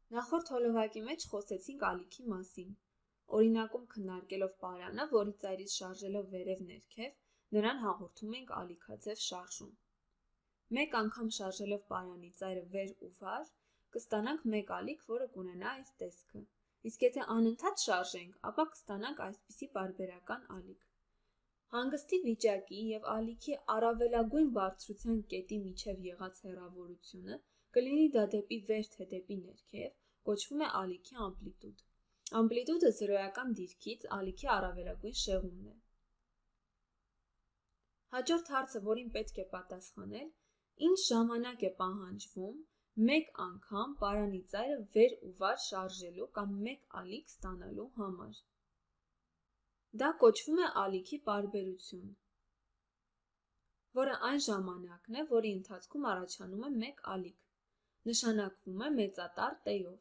Նախորդ հոլովակի մեջ խոսեցինք ալիքի մասին, օրինակում քննարկելով պարանը, որի ծայրից շարժելով վերև-ներքև, նրան հաղորդում ենք ալիքաձև շարժում։ Մեկ անգամ շարժելով պարանի ծայրը վեր ու վար, կստանանք մեկ ալիք, որը կունենա այս տեսքը, իսկ եթե անընդհատ շարժենք, ապա կստանանք այսպիսի պարբերական ալիք։ Հանգստի վիճակի և ալիքի առավելագույն բարձրության կետի միջև եղած հեռավորությունը կլինի դա դեպի վեր թե դեպի ներքև, կոչվում է ալիքի ամպլիտուդ։ Ամպլիտուդը զրոյական դիրքից ալիքի առավելագույն շեղումն է։ Հաջորդ հարցը, որին պետք է պատասխանել, ինչ ժամանակ է պահանջվում մեկ անգամ պարանի ծայրը վեր ու վար շարժելու կամ մեկ ալիք ստանալու համար։ Դա կոչվում է ալիքի պարբերություն, որը այն ժամանակն է, որի ընթացքում առաջանում է մեկ ալիք, նշանակվում է մեծատառ տեով։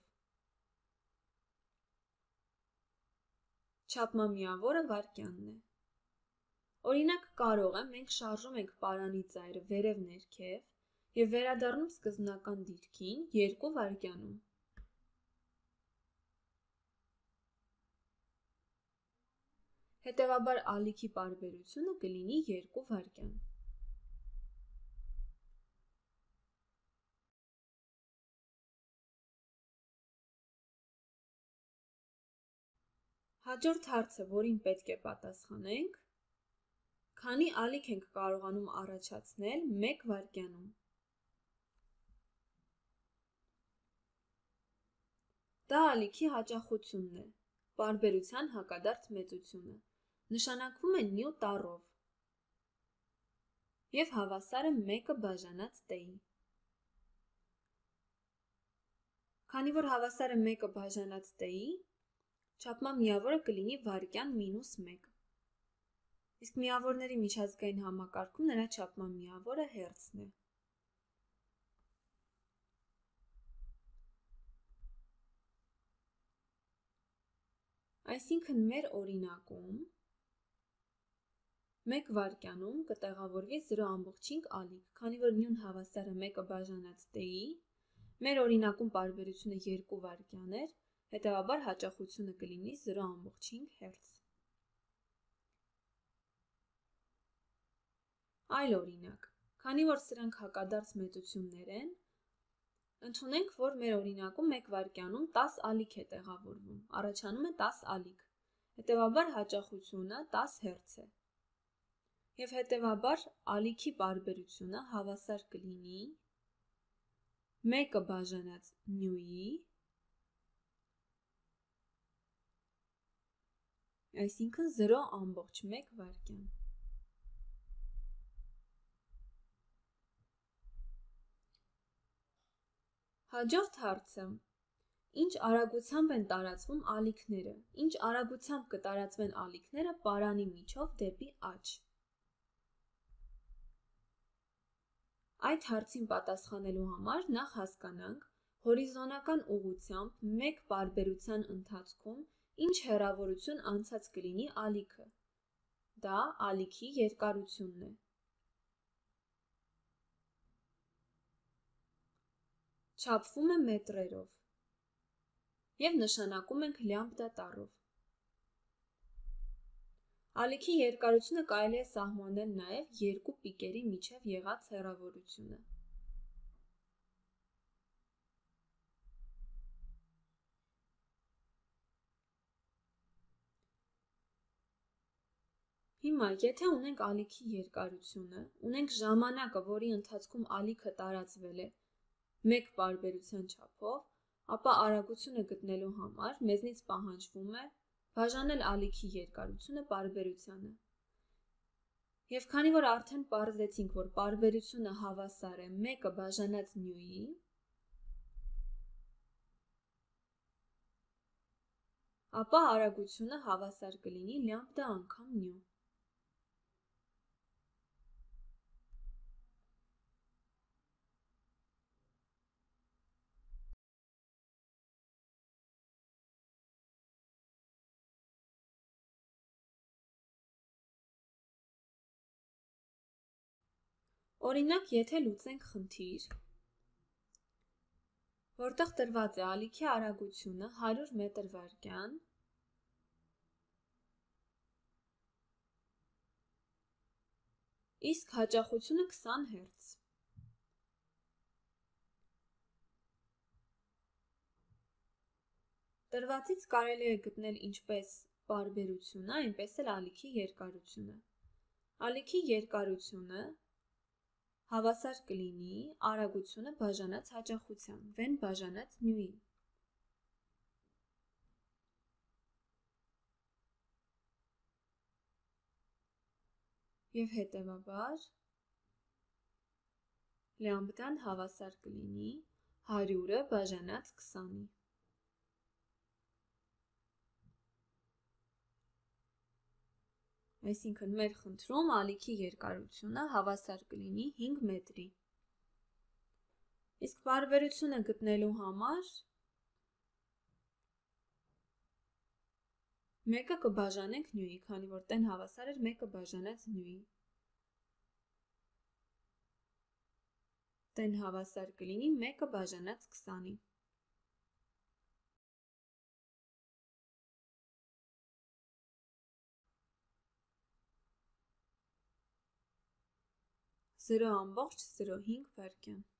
Չափման միավորը վայրկյանն է։ Օրինակ կարող է մենք շարժում ենք պարանի ծայրը վերև-ներքև և վերադառնում սկզբնական դիրքին 2 վայրկյանում։ Հետևաբար ալիքի պարբերությունը կլինի 2 վայրկյան։ Հաջորդ հարցը, որին պետք է պատասխանենք, քանի ալիք ենք կարողանում առաջացնել 1 վայրկյանում։ Դա ալիքի հաճախությունն է, պարբերության հակադարձ մեծությունը, նշանակվում է նյու տառով և հավասար է 1-ը բաժանած t-ի։ Քանի որ հավասար է 1-ը բաժանած t-ի, չափման միավորը կլինի վայրկյան մինուս 1։ Իսկ միավորների միջազգային համակարգում նրա չափման միավորը հերցն է։ Այսինքն մեր օրինակում 1 վայրկյանում կտեղավորվի 0.5 ալիք, քանի որ նյուն հավասար է 1-ը բաժանած t-ի, մեր օրինակում պարբերությունը 2 վայրկյան էր, հետևաբար հաճախությունը կլինի 0.5 Հց։ Այլ օրինակ, քանի որ սրանք հակադարձ մեծություններ են, ընդունենք, որ մեր օրինակում 1 վայրկյանում 10 ալիք է տեղավորվում, առաջանում է 10 ալիք, հետևաբար հաճախությունը 10 Հց է։ Եվ հետևաբար ալիքի պարբերությունը հավասար կլինի 1-ը բաժանած նյուի, այսինքն 0.1 վայրկյան։ Հաջորդ հարցը. ինչ արագությամբ են տարածվում ալիքները, ինչ արագությամբ կտարածվեն ալիքները պարանի միջով դեպի աջ։ Այդ հարցին պատասխանելու համար նախ հասկանանք հորիզոնական ուղղությամբ մեկ պարբերության ընթացքում ինչ հեռավորություն անցած կլինի ալիքը։ Դա ալիքի երկարությունն է։ Չափվում է մետրերով և նշանակում ենք լյամբդա տառով։ Ալիքի երկարությունը կարելի է սահմանել նաև 2 պիկերի միջև եղած հեռավորությունը։ Հիմա, եթե ունենք ալիքի երկարությունը, ունենք ժամանակը, որի ընթացքում ալիքը տարածվել է մեկ պարբերության չափով, ապա արագությունը գտնելու համար մեզնից պահանջվում է բաժանել ալիքի երկարությունը պարբերությանը։ Եվ քանի որ արդեն պարզեցինք, որ պարբերությունը հավասար է 1-ը բաժանած նյուի, ապա արագությունը հավասար կլինի լյամբդա անգամ նյու։ Օրինակ, եթե լուծենք խնդիր, որտեղ տրված է ալիքի արագությունը 100 մետր վայրկյան, իսկ հաճախությունը 20 հերց։ Տրվածից կարելի է գտնել ինչպես պարբերությունը, այնպես էլ ալիքի երկարությունը։ Ալիքի երկարությունը հավասար կլինի արագությունը բաժանած հաճախության, v-ն բաժանած ν-ի։ Եվ հետևաբար լամբդան հավասար կլինի 100-ը բաժանած 20-ի։ Այսինքն մեր խնդրում ալիքի երկարությունը հավասար կլինի 5 մետրի։ Իսկ պարբերությունը գտնելու համար մեկը կբաժանենք ν-ի, քանի որ տեն հավասար էր մեկը բաժանած ν-ի։ Տեն հավասար կլինի մեկը բաժանած 20-ի։ 0,05 վայրկյան։